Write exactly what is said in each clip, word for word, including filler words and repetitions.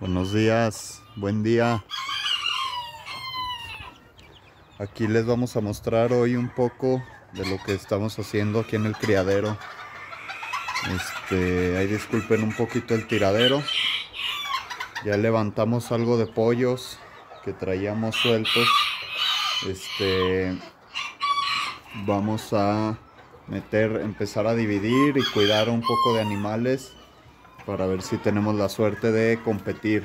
Buenos días, buen día. Aquí les vamos a mostrar hoy un poco de lo que estamos haciendo aquí en el criadero. Este, ahí disculpen un poquito el tiradero. Ya levantamos algo de pollos que traíamos sueltos. Este, vamos a meter, empezar a dividir y cuidar un poco de animales para ver si tenemos la suerte de competir.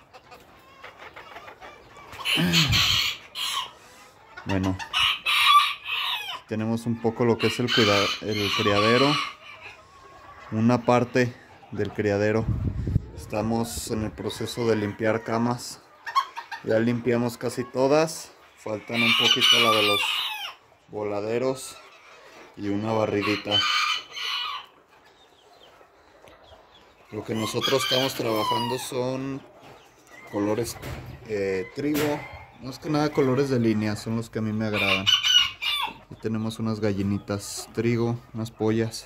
Bueno, tenemos un poco lo que es el, cuida el criadero, una parte del criadero. Estamos en el proceso de limpiar camas. Ya limpiamos casi todas, faltan un poquito la de los voladeros y una barridita. Lo que nosotros estamos trabajando son colores eh, trigo, más que nada colores de línea, son los que a mí me agradan. Y tenemos unas gallinitas trigo, unas pollas.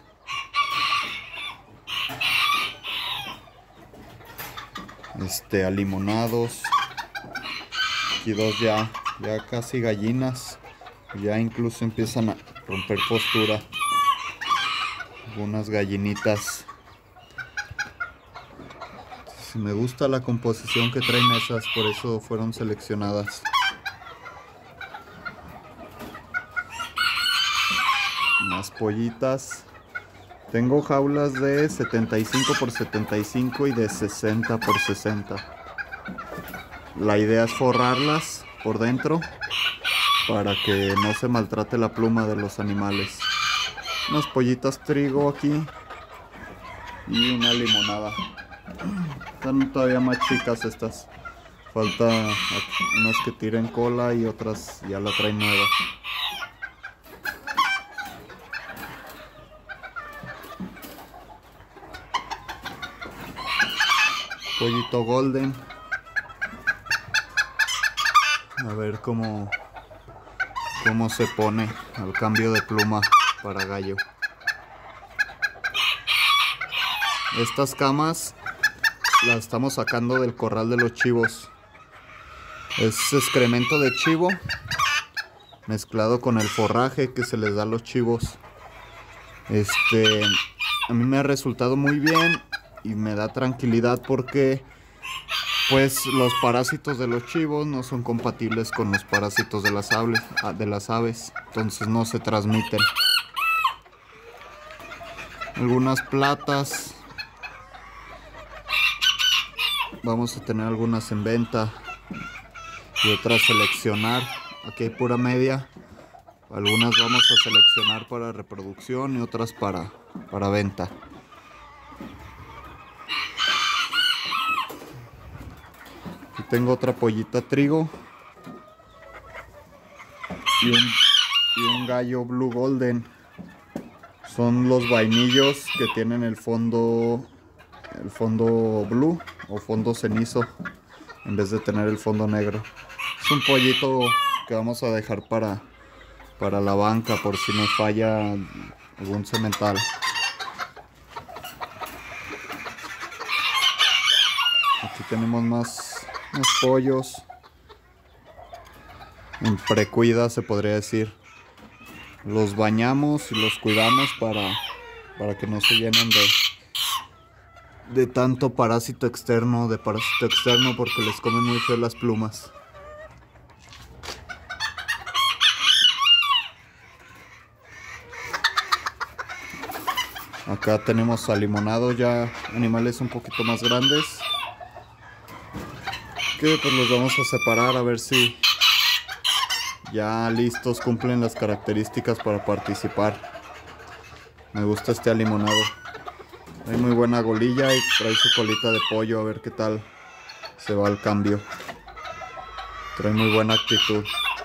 Este, alimonados. Aquí dos ya, ya casi gallinas. Ya incluso empiezan a romper postura. Algunas gallinitas. Me gusta la composición que traen esas, por eso fueron seleccionadas. Más pollitas. Tengo jaulas de setenta y cinco por setenta y cinco y de sesenta por sesenta. La idea es forrarlas por dentro para que no se maltrate la pluma de los animales. Unas pollitas trigo aquí y una limonada. Están todavía más chicas estas. Falta unas que tiren cola y otras ya la traen nueva. Pollito golden. A ver cómo, cómo se pone al cambio de pluma para gallo. Estas camas las estamos sacando del corral de los chivos. Es excremento de chivo mezclado con el forraje que se les da a los chivos. Este, a mí me ha resultado muy bien y me da tranquilidad porque pues los parásitos de los chivos no son compatibles con los parásitos de las aves, de las aves, entonces no se transmiten. Algunas platas. Vamos a tener algunas en venta y otras seleccionar. Aquí hay pura media. Algunas vamos a seleccionar para reproducción y otras para, para venta. Aquí tengo otra pollita trigo y un, y un gallo blue golden. Son los vainillos que tienen el fondo, el fondo blue o fondo cenizo en vez de tener el fondo negro. Es un pollito que vamos a dejar para, para la banca por si nos falla algún semental. Aquí tenemos más, más pollos en precuida, se podría decir. Los bañamos y los cuidamos para, para que no se llenen de de tanto parásito externo, de parásito externo porque les comen muy feo las plumas. Acá tenemos alimonado ya, animales un poquito más grandes, que pues los vamos a separar a ver si ya listos, cumplen las características para participar. Me gusta este alimonado. Hay muy buena golilla y trae su colita de pollo, a ver qué tal se va al cambio. Trae muy buena actitud.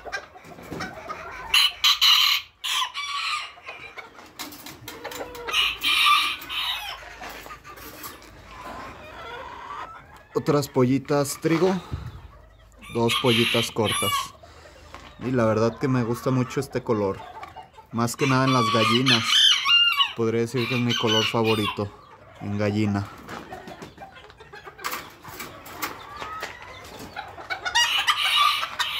Otras pollitas trigo, dos pollitas cortas. Y la verdad que me gusta mucho este color, más que nada en las gallinas. Podría decir que es mi color favorito en gallina.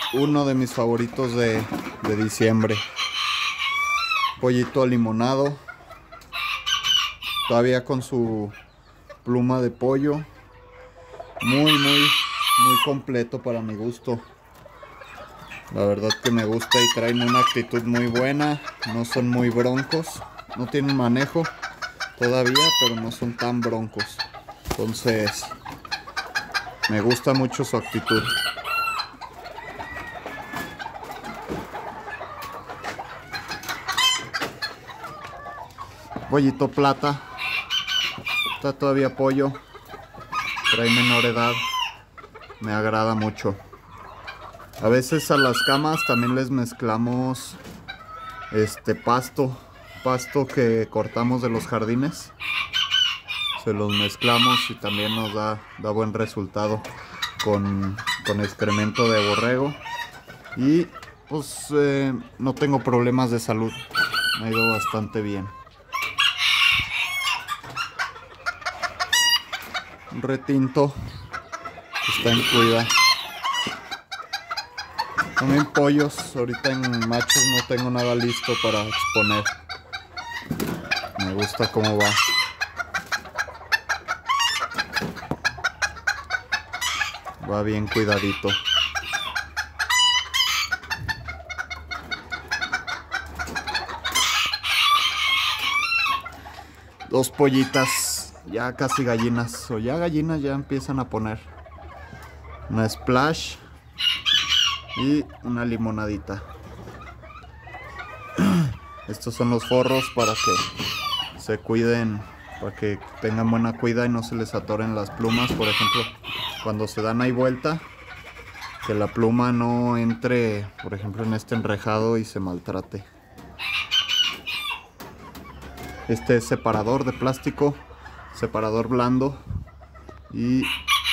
uno de mis favoritos de, de diciembre. Pollito alimonado, todavía con su pluma de pollo. Muy, muy, muy completo para mi gusto. La verdad que me gusta y traen una actitud muy buena. No son muy broncos. No tienen manejo todavía, pero no son tan broncos. Entonces, me gusta mucho su actitud. Pollito plata. Está todavía pollo. Trae menor edad. Me agrada mucho. A veces a las camas también les mezclamos este pasto. Pasto que cortamos de los jardines. Se los mezclamos y también nos da, da buen resultado con, con excremento de borrego. Y pues eh, no tengo problemas de salud. Me ha ido bastante bien. Un retinto que está en cuida. También pollos. Ahorita en machos no tengo nada listo para exponer. Me gusta cómo va. Va bien cuidadito. Dos pollitas, ya casi gallinas, o ya gallinas ya empiezan a poner. Una splash y una limonadita. Estos son los forros para que se cuiden, para que tengan buena cuida y no se les atoren las plumas. Por ejemplo, cuando se dan ahí vuelta, que la pluma no entre, por ejemplo, en este enrejado y se maltrate. Este es separador de plástico, separador blando, y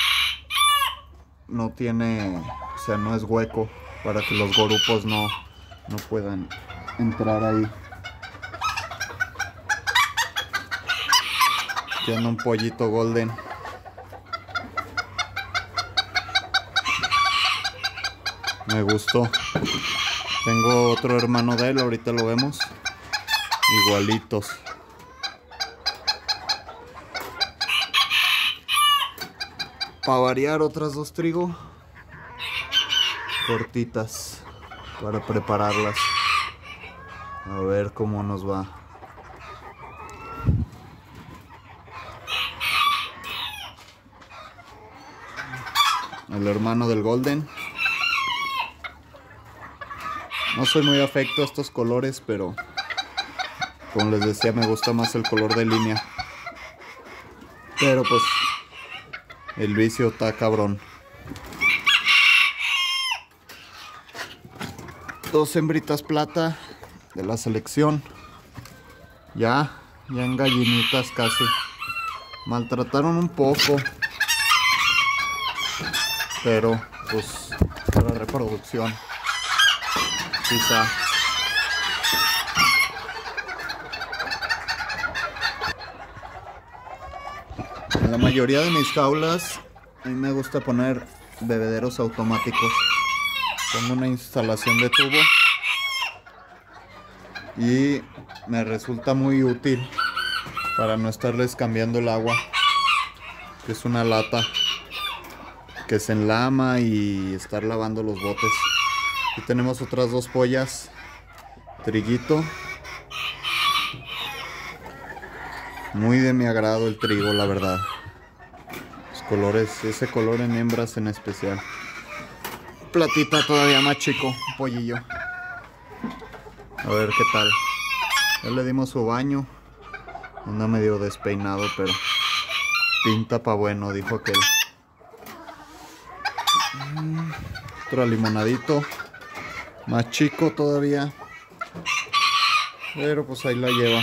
no tiene, o sea, no es hueco para que los gorupos no, no puedan entrar ahí. Aquí anda un pollito golden. Me gustó. Tengo otro hermano de él, ahorita lo vemos. Igualitos. Para variar, otras dos trigo cortitas para prepararlas. A ver cómo nos va. El hermano del golden. No soy muy afecto a estos colores, pero como les decía, me gusta más el color de línea. Pero pues el vicio está cabrón. Dos hembritas plata de la selección. Ya, ya en gallinitas casi. Maltrataron un poco. Pero pues para reproducción. Quizá. En la mayoría de mis jaulas a mí me gusta poner bebederos automáticos. Pongo una instalación de tubo y me resulta muy útil para no estarles cambiando el agua, que es una lata que se enlama, y estar lavando los botes. Aquí tenemos otras dos pollas, triguito. Muy de mi agrado el trigo, la verdad. Los colores, ese color en hembras en especial. Platita todavía más chico, un pollillo. A ver qué tal. Ya le dimos su baño. Anda medio despeinado, pero pinta pa' bueno, dijo aquel. Otro limonadito. Más chico todavía. Pero pues ahí la lleva.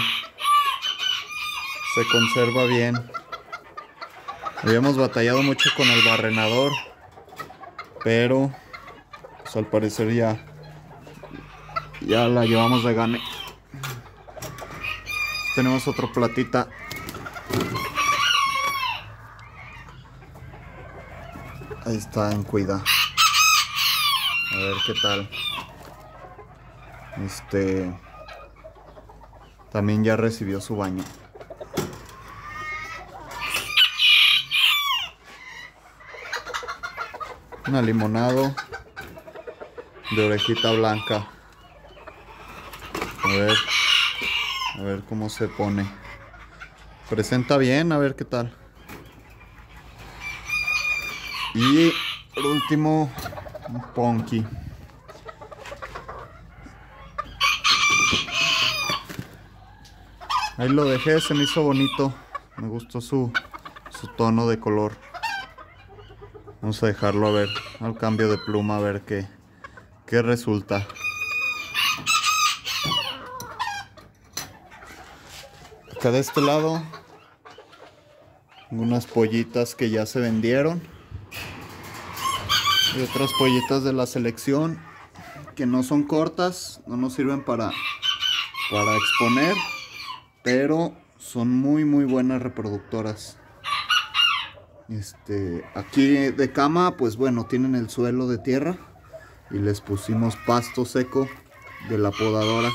Se conserva bien. Habíamos batallado mucho con el barrenador, pero pues al parecer ya ya la llevamos de gane. Tenemos otro platita. Ahí está en cuida. A ver qué tal. Este... También ya recibió su baño. Una limonado de orejita blanca. A ver, a ver cómo se pone. Presenta bien, a ver qué tal. Y por último, un Ponky. Ahí lo dejé, se me hizo bonito. Me gustó su, su tono de color. Vamos a dejarlo a ver al cambio de pluma, a ver qué, qué resulta. Acá de este lado, unas pollitas que ya se vendieron. Y otras pollitas de la selección que no son cortas, no nos sirven para, para exponer, pero son muy muy buenas reproductoras. Este, aquí de cama, pues bueno, tienen el suelo de tierra y les pusimos pasto seco de la podadora.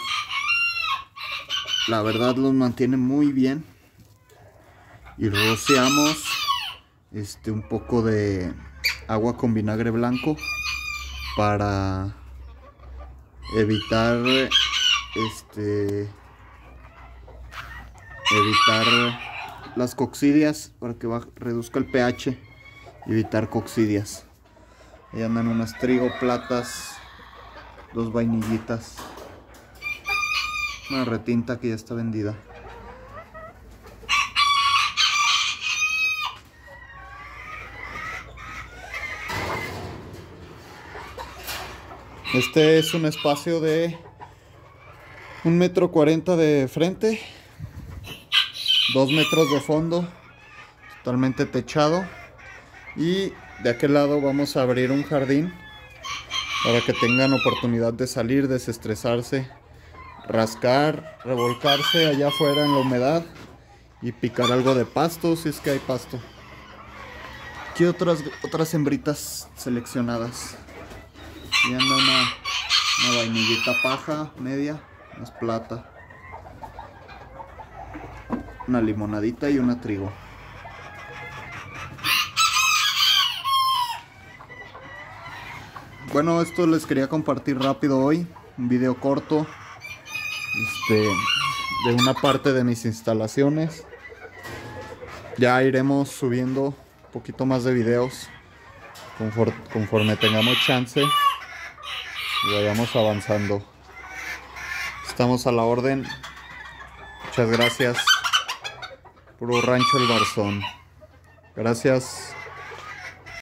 La verdad los mantiene muy bien. Y rociamos este, un poco de agua con vinagre blanco para evitar este evitar las coccidias, para que baje, reduzca el pH y evitar coccidias. Ahí andan unas trigo platas, dos vainillitas, una retinta que ya está vendida. Este es un espacio de un metro cuarenta de frente, dos metros de fondo, totalmente techado. Y de aquel lado vamos a abrir un jardín para que tengan oportunidad de salir, desestresarse, rascar, revolcarse allá afuera en la humedad y picar algo de pasto si es que hay pasto. Aquí otras, otras hembritas seleccionadas. Y anda una, una vainillita paja media, es plata, una limonadita y una trigo. Bueno, esto les quería compartir rápido hoy, un video corto este, de una parte de mis instalaciones. Ya iremos subiendo un poquito más de videos conforme, conforme tengamos chance y vayamos avanzando. Estamos a la orden. Muchas gracias. Puro Rancho El Barzón. Gracias.